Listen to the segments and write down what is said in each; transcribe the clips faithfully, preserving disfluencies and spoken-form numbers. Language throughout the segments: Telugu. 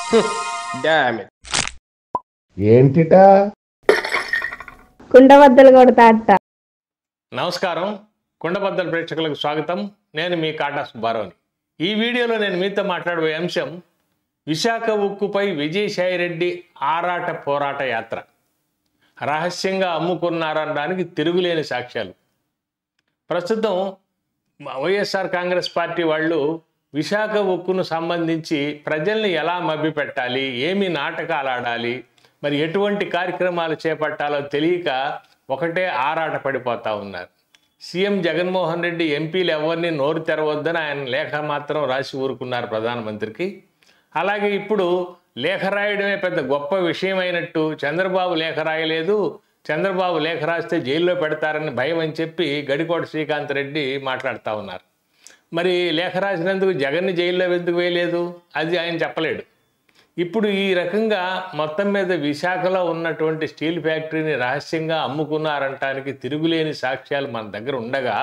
Damn it. ఏంటిటా కుండబద్దలు కొడతా అట్ట. నమస్కారం, కుండబద్దలు ప్రేక్షకులకు స్వాగతం. నేను మీ కాటా సుబ్బారావుని. ఈ వీడియోలో నేను మీతో మాట్లాడబోయే అంశం విశాఖ ఉక్కుపై విజయసాయిరెడ్డి ఆరాట పోరాట యాత్ర. రహస్యంగా అమ్ముకున్నారనడానికి తిరుగులేని సాక్ష్యాలు. ప్రస్తుతం వైఎస్ఆర్ కాంగ్రెస్ పార్టీ వాళ్ళు విశాఖ ఉక్కును సంబంధించి ప్రజల్ని ఎలా మభ్యపెట్టాలి, ఏమి నాటకాలు ఆడాలి, మరి ఎటువంటి కార్యక్రమాలు చేపట్టాలో తెలియక ఒకటే ఆరాట పడిపోతూ ఉన్నారు. సీఎం జగన్మోహన్ రెడ్డి ఎంపీలు ఎవరిని నోరు తెరవద్దని ఆయన లేఖ మాత్రం రాసి ఊరుకున్నారు ప్రధానమంత్రికి. అలాగే ఇప్పుడు లేఖ రాయడమే పెద్ద గొప్ప విషయం అయినట్టు, చంద్రబాబు లేఖ రాయలేదు, చంద్రబాబు లేఖ రాస్తే జైల్లో పెడతారని భయం అని చెప్పి గడికోట శ్రీకాంత్ రెడ్డి మాట్లాడుతూ ఉన్నారు. మరి లేఖ రాసినందుకు జగన్ని జైల్లో ఎందుకు వేయలేదు అది ఆయన చెప్పలేడు. ఇప్పుడు ఈ రకంగా మొత్తం మీద విశాఖలో ఉన్నటువంటి స్టీల్ ఫ్యాక్టరీని రహస్యంగా అమ్ముకున్నారంటానికి తిరుగులేని సాక్ష్యాలు మన దగ్గర ఉండగా,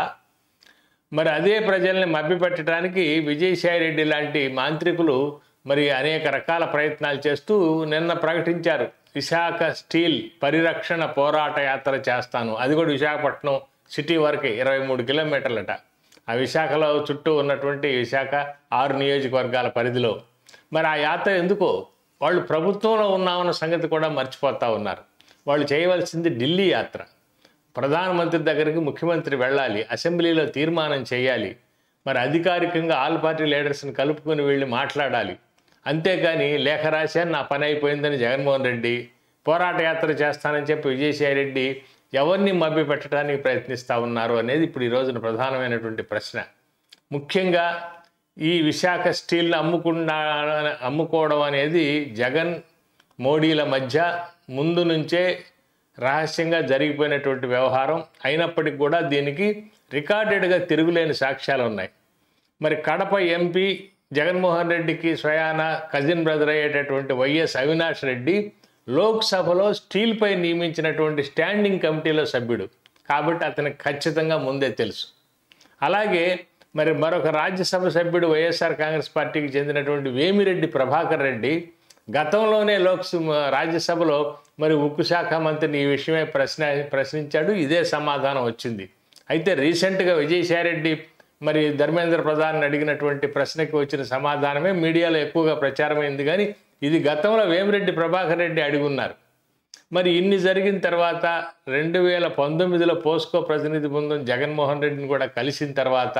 మరి అదే ప్రజల్ని మభ్యపెట్టడానికి విజయసాయిరెడ్డి లాంటి మాంత్రికులు మరి అనేక రకాల ప్రయత్నాలు చేస్తూ నిన్న ప్రకటించారు, విశాఖ స్టీల్ పరిరక్షణ పోరాట యాత్ర చేస్తాను. అది కూడా విశాఖపట్నం సిటీ వరకే, ఇరవై మూడు కిలోమీటర్లట. ఆ విశాఖలో చుట్టూ ఉన్నటువంటి విశాఖ ఆరు నియోజకవర్గాల పరిధిలో. మరి ఆ యాత్ర ఎందుకో వాళ్ళు ప్రభుత్వంలో ఉన్నామన్న సంగతి కూడా మర్చిపోతూ ఉన్నారు. వాళ్ళు చేయవలసింది ఢిల్లీ యాత్ర. ప్రధానమంత్రి దగ్గరికి ముఖ్యమంత్రి వెళ్ళాలి, అసెంబ్లీలో తీర్మానం చేయాలి, మరి అధికారికంగా ఆల్ పార్టీ లీడర్స్ని కలుపుకొని వెళ్ళి మాట్లాడాలి. అంతేకాని లేఖ రాశాను నా పని అయిపోయిందని జగన్మోహన్ రెడ్డి, పోరాట యాత్ర చేస్తానని చెప్పి విజయసాయిరెడ్డి ఎవరిని మభ్య పెట్టడానికి ప్రయత్నిస్తూ ఉన్నారు అనేది ఇప్పుడు ఈ రోజున ప్రధానమైనటువంటి ప్రశ్న. ముఖ్యంగా ఈ విశాఖ స్టీల్ని అమ్ముకున్నా అమ్ముకోవడం అనేది జగన్ మోడీల మధ్య ముందు నుంచే రహస్యంగా జరిగిపోయినటువంటి వ్యవహారం అయినప్పటికీ కూడా దీనికి రికార్డెడ్గా తిరుగులేని సాక్ష్యాలు ఉన్నాయి. మరి కడప ఎంపీ జగన్మోహన్ రెడ్డికి స్వయాన కజిన్ బ్రదర్ అయ్యేటటువంటి వైఎస్ అవినాష్ రెడ్డి లోక్సభలో స్టీల్పై నియమించినటువంటి స్టాండింగ్ కమిటీలో సభ్యుడు కాబట్టి అతనికి ఖచ్చితంగా ముందే తెలుసు. అలాగే మరి మరొక రాజ్యసభ సభ్యుడు వైఎస్ఆర్ కాంగ్రెస్ పార్టీకి చెందినటువంటి వేమిరెడ్డి ప్రభాకర్ రెడ్డి గతంలోనే లోక్సభ రాజ్యసభలో మరి ఉక్కు శాఖ మంత్రిని ఈ విషయమే ప్రశ్న ప్రశ్నించాడు, ఇదే సమాధానం వచ్చింది. అయితే రీసెంట్గా విజయసాయిరెడ్డి మరి ధర్మేంద్ర ప్రధాన్ అడిగినటువంటి ప్రశ్నకి వచ్చిన సమాధానమే మీడియాలో ఎక్కువగా ప్రచారమైంది, కానీ ఇది గతంలో వేమిరెడ్డి ప్రభాకర్ రెడ్డి అడుగున్నారు. మరి ఇన్ని జరిగిన తర్వాత రెండు వేల పంతొమ్మిదిలో పోస్కో ప్రతినిధి బృందం జగన్మోహన్ రెడ్డిని కూడా కలిసిన తర్వాత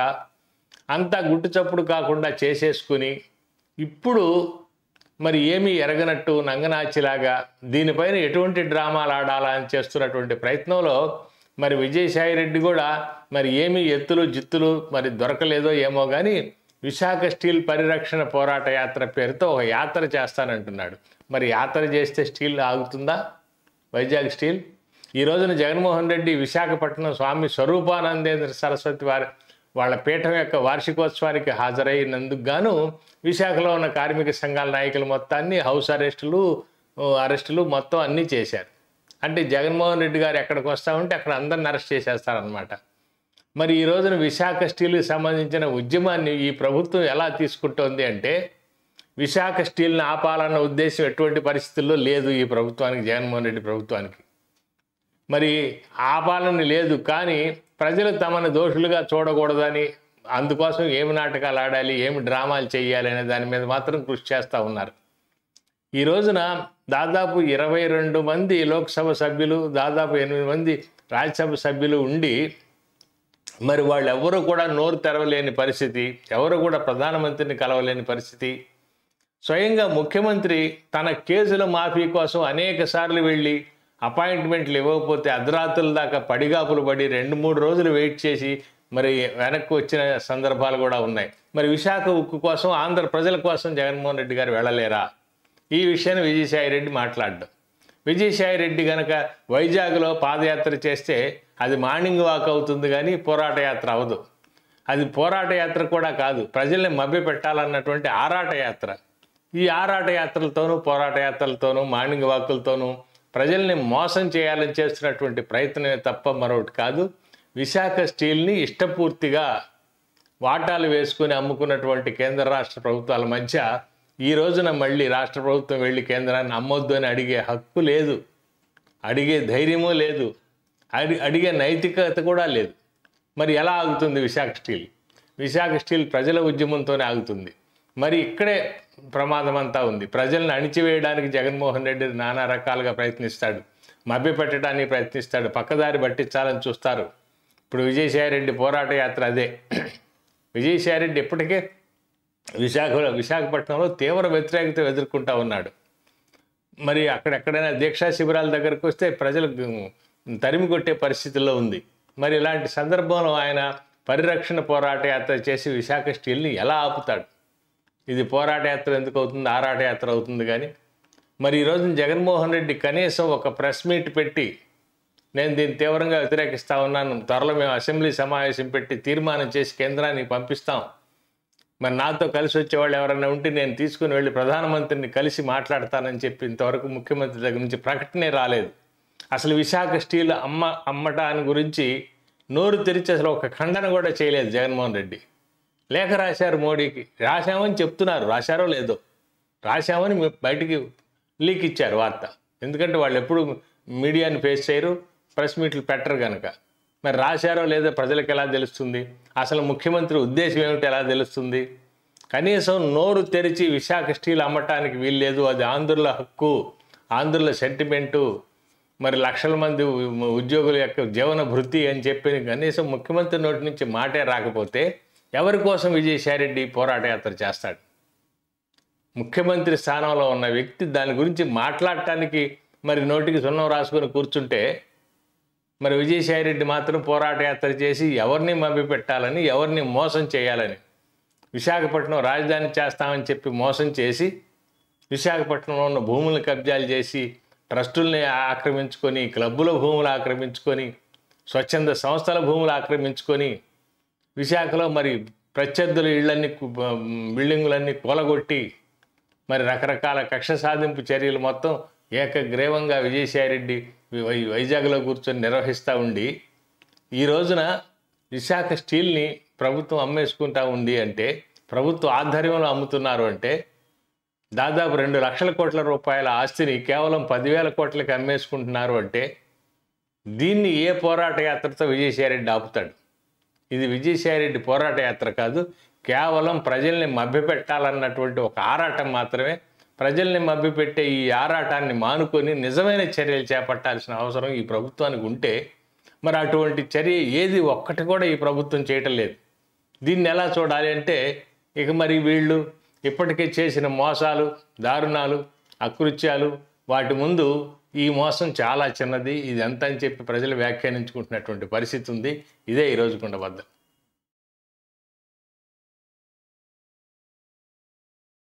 అంతా గుట్టు చప్పుడు కాకుండా చేసేసుకుని ఇప్పుడు మరి ఏమీ ఎరగనట్టు నంగనాచిలాగా దీనిపైన ఎటువంటి డ్రామాలు ఆడాలా అని చేస్తున్నటువంటి ప్రయత్నంలో మరి విజయసాయిరెడ్డి కూడా మరి ఏమీ ఎత్తులు జిత్తులు మరి దొరకలేదో ఏమో కానీ విశాఖ స్టీల్ పరిరక్షణ పోరాట యాత్ర పేరుతో ఒక యాత్ర చేస్తానంటున్నాడు. మరి యాత్ర చేస్తే స్టీల్ ఆగుతుందా? వైజాగ్ స్టీల్ ఈ రోజున జగన్మోహన్ రెడ్డి విశాఖపట్నం స్వామి స్వరూపానందేంద్ర సరస్వతి వారి వాళ్ళ పీఠం యొక్క వార్షికోత్సవానికి హాజరైనందుకు గాను విశాఖలో ఉన్న కార్మిక సంఘాల నాయకులు మొత్తాన్ని హౌస్ అరెస్టులు అరెస్టులు మొత్తం అన్నీ చేశారు. అంటే జగన్మోహన్ రెడ్డి గారు ఎక్కడికి వస్తామంటే అక్కడ అందరిని అరెస్ట్ చేసేస్తారనమాట. మరి ఈ రోజున విశాఖ స్టీల్కి సంబంధించిన ఉద్యమాన్ని ఈ ప్రభుత్వం ఎలా తీసుకుంటోంది అంటే, విశాఖ స్టీల్ని ఆపాలన్న ఉద్దేశం ఎటువంటి పరిస్థితుల్లో లేదు ఈ ప్రభుత్వానికి, జగన్మోహన్ రెడ్డి ప్రభుత్వానికి. మరి ఆపాలని లేదు, కానీ ప్రజలు తమను దోషులుగా చూడకూడదని, అందుకోసం ఏమి నాటకాలు ఆడాలి, ఏమి డ్రామాలు చేయాలి అనే దాని మీద మాత్రం కృషి చేస్తూ ఉన్నారు. ఈ రోజున దాదాపు ఇరవై రెండు మంది లోక్సభ సభ్యులు, దాదాపు ఎనిమిది మంది రాజ్యసభ సభ్యులు ఉండి మరి వాళ్ళు ఎవరు కూడా నోరు తెరవలేని పరిస్థితి, ఎవరు కూడా ప్రధానమంత్రిని కలవలేని పరిస్థితి. స్వయంగా ముఖ్యమంత్రి తన కేసుల మాఫీ కోసం అనేక సార్లు వెళ్ళి అపాయింట్మెంట్లు ఇవ్వకపోతే అర్ధరాత్రుల దాకా పడిగాపులు పడి రెండు మూడు రోజులు వెయిట్ చేసి మరి వెనక్కి వచ్చిన సందర్భాలు కూడా ఉన్నాయి. మరి విశాఖ ఉక్కు కోసం, ఆంధ్ర ప్రజల కోసం జగన్మోహన్ రెడ్డి గారు వెళ్ళలేరా? ఈ విషయాన్ని విజయసాయిరెడ్డి మాట్లాడడం. విజయసాయిరెడ్డి కనుక వైజాగ్లో పాదయాత్ర చేస్తే అది మార్నింగ్ వాక్ అవుతుంది, కానీ పోరాట యాత్ర అవ్వదు. అది పోరాట యాత్ర కూడా కాదు, ప్రజల్ని మభ్య పెట్టాలన్నటువంటి ఆరాట యాత్ర. ఈ ఆరాట యాత్రలతోనూ పోరాట యాత్రలతోనూ మార్నింగ్ వాకులతోనూ ప్రజల్ని మోసం చేయాలని చేస్తున్నటువంటి ప్రయత్నమే తప్ప మరొకటి కాదు. విశాఖ స్టీల్ని ఇష్టపూర్తిగా వాటాలు వేసుకుని అమ్ముకున్నటువంటి కేంద్ర రాష్ట్ర ప్రభుత్వాల మధ్య ఈ రోజున మళ్ళీ రాష్ట్ర ప్రభుత్వం వెళ్ళి కేంద్రాన్ని అమ్మొద్దు అని అడిగే హక్కు లేదు, అడిగే ధైర్యమూ లేదు, అడి అడిగే నైతికత కూడా లేదు. మరి ఎలా ఆగుతుంది విశాఖ స్టీల్? విశాఖ స్టీల్ ప్రజల ఉద్యమంతోనే ఆగుతుంది. మరి ఇక్కడే ప్రమాదం అంతా ఉంది. ప్రజల్ని అణిచివేయడానికి జగన్మోహన్ రెడ్డి నానా రకాలుగా ప్రయత్నిస్తాడు, మభ్యపెట్టడానికి ప్రయత్నిస్తాడు, పక్కదారి పట్టించాలని చూస్తారు. ఇప్పుడు విజయసాయిరెడ్డి పోరాట యాత్ర అదే. విజయసాయిరెడ్డి ఇప్పటికే విశాఖలో విశాఖపట్నంలో తీవ్ర వ్యతిరేకత ఎదుర్కొంటా ఉన్నాడు. మరి అక్కడెక్కడైనా దీక్షా శిబిరాల దగ్గరకు వస్తే ప్రజలు తరిమి కొట్టే పరిస్థితుల్లో ఉంది. మరి ఇలాంటి సందర్భంలో ఆయన పరిరక్షణ పోరాట యాత్ర చేసి విశాఖ స్టీల్ని ఎలా ఆపుతాడు? ఇది పోరాట యాత్ర ఎందుకు అవుతుంది, ఆరాట యాత్ర అవుతుంది. కానీ మరి ఈరోజు జగన్మోహన్ రెడ్డి కనీసం ఒక ప్రెస్ మీట్ పెట్టి నేను దీన్ని తీవ్రంగా వ్యతిరేకిస్తా ఉన్నాను, త్వరలో మేము అసెంబ్లీ సమావేశం పెట్టి తీర్మానం చేసి కేంద్రానికి పంపిస్తాం, మరి నాతో కలిసి వచ్చేవాళ్ళు ఎవరైనా ఉంటే నేను తీసుకుని వెళ్ళి ప్రధానమంత్రిని కలిసి మాట్లాడతానని చెప్పి ఇంతవరకు ముఖ్యమంత్రి దగ్గర నుంచి ప్రకటనే రాలేదు. అసలు విశాఖ స్టీల్ అమ్మ అమ్మటాన్ని గురించి నోరు తెరిచి అసలు ఒక ఖండన కూడా చేయలేదు జగన్మోహన్ రెడ్డి. లేఖ రాశారు మోడీకి, రాశామని చెప్తున్నారు, రాశారో లేదో, రాశామని బయటికి లీక్ ఇచ్చారు వార్త. ఎందుకంటే వాళ్ళు ఎప్పుడు మీడియాని ఫేస్ చేయరు, ప్రెస్ మీట్లు పెట్టరు కనుక. మరి రాశారో లేదో ప్రజలకు ఎలా తెలుస్తుంది? అసలు ముఖ్యమంత్రి ఉద్దేశం ఏమిటి ఎలా తెలుస్తుంది? కనీసం నోరు తెరిచి విశాఖ స్టీల్ అమ్మటానికి వీల్లేదు, అది ఆంధ్రుల హక్కు, ఆంధ్రుల సెంటిమెంటు, మరి లక్షల మంది ఉద్యోగుల యొక్క జీవన భృతి అని చెప్పి కనీసం ముఖ్యమంత్రి నోటి నుంచి మాటే రాకపోతే ఎవరి కోసం విజయసాయిరెడ్డి పోరాట యాత్ర చేస్తాడు? ముఖ్యమంత్రి స్థానంలో ఉన్న వ్యక్తి దాని గురించి మాట్లాడటానికి మరి నోటికి సున్నం రాసుకొని కూర్చుంటే, మరి విజయసాయిరెడ్డి మాత్రం పోరాట యాత్ర చేసి ఎవరిని మభ్యపెట్టాలని, ఎవరిని మోసం చేయాలని, విశాఖపట్నం రాజధాని చేస్తామని చెప్పి మోసం చేసి విశాఖపట్నంలో ఉన్న భూములను కబ్జాలు చేసి ట్రస్టుల్ని ఆక్రమించుకొని, క్లబ్బుల భూములు ఆక్రమించుకొని, స్వచ్ఛంద సంస్థల భూములు ఆక్రమించుకొని, విశాఖలో మరి ప్రత్యర్థుల ఇళ్లన్నీ బిల్డింగులన్నీ కూలగొట్టి మరి రకరకాల కక్ష సాధింపు చర్యలు మొత్తం ఏకగ్రీవంగా విజయసాయిరెడ్డి వైజాగ్లో కూర్చొని నిర్వహిస్తూ ఉండి, ఈ రోజున విశాఖ స్టీల్ని ప్రభుత్వం అమ్మేసుకుంటా ఉంది అంటే, ప్రభుత్వ ఆధ్వర్యంలో అమ్ముతున్నారు అంటే, దాదాపు రెండు లక్షల కోట్ల రూపాయల ఆస్తిని కేవలం పదివేల కోట్లకి అమ్మేసుకుంటున్నారు అంటే, దీన్ని ఏ పోరాట యాత్రతో విజయసాయిరెడ్డి ఆపుతాడు? ఇది విజయసాయిరెడ్డి పోరాట యాత్ర కాదు, కేవలం ప్రజల్ని మభ్యపెట్టాలన్నటువంటి ఒక ఆరాటం మాత్రమే. ప్రజల్ని మభ్యపెట్టే ఈ ఆరాటాన్ని మానుకొని నిజమైన చర్యలు చేపట్టాల్సిన అవసరం ఈ ప్రభుత్వానికి ఉంటే, మరి అటువంటి చర్య ఏది ఒక్కటి కూడా ఈ ప్రభుత్వం చేయటం లేదు. దీన్ని ఎలా చూడాలి అంటే, ఇక మరి వీళ్ళు ఇప్పటికే చేసిన మోసాలు, దారుణాలు, అకృత్యాలు, వాటి ముందు ఈ మోసం చాలా చిన్నది, ఇది ఎంత అని చెప్పి ప్రజలు వ్యాఖ్యానించుకుంటున్నటువంటి పరిస్థితి ఉంది. ఇదే ఈరోజు కుండబద్దలు.